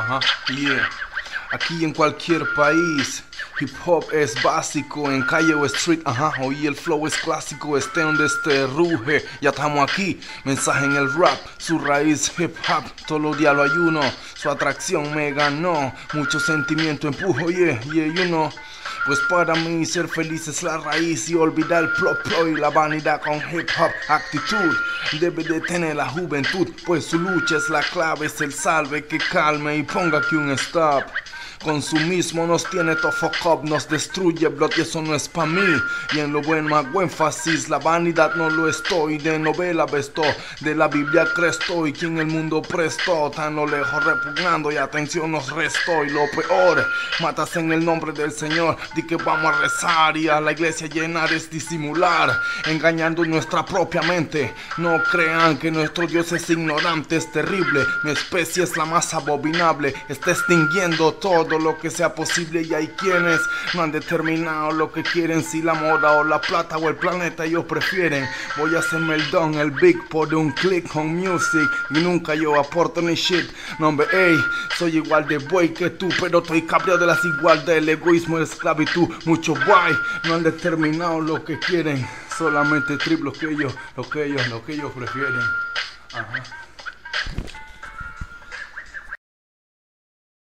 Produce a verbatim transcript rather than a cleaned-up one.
Ajá, yeah. Aquí en cualquier país, hip hop es básico, en calle o street, ajá, hoy el flow es clásico, esté donde esté, ruge, ya estamos aquí, mensaje en el rap, su raíz hip hop, todos los días lo ayuno, su atracción me ganó, mucho sentimiento empujo, yeah, yeah, you know. Pues para mí ser feliz es la raíz y olvidar el plop plop y la vanidad con hip hop actitud. Debe de tener la juventud, pues su lucha es la clave, es el salve que calme y ponga aquí un stop. Consumismo nos tiene to fuck up, nos destruye, blood, y eso no es pa' mí. Y en lo bueno hago énfasis, la vanidad no lo estoy, de novela vesto, de la Biblia cresto, y quien el mundo prestó, tan lo lejos repugnando y atención nos restó. Y lo peor, matas en el nombre del Señor, di que vamos a rezar y a la iglesia llenar es disimular, engañando nuestra propia mente. No crean que nuestro Dios es ignorante, es terrible, mi especie es la más abominable, está extinguiendo todo lo que sea posible y hay quienes no han determinado lo que quieren, si la moda o la plata o el planeta ellos prefieren. Voy a hacerme el don, el big por un click con music y nunca yo aporto ni shit. No hombre, ey, soy igual de buey que tú, pero estoy cabreado de las igualdades, el egoísmo, la esclavitud. Muchos guay no han determinado lo que quieren, solamente trip lo que ellos, lo que ellos, lo que ellos prefieren. Ajá.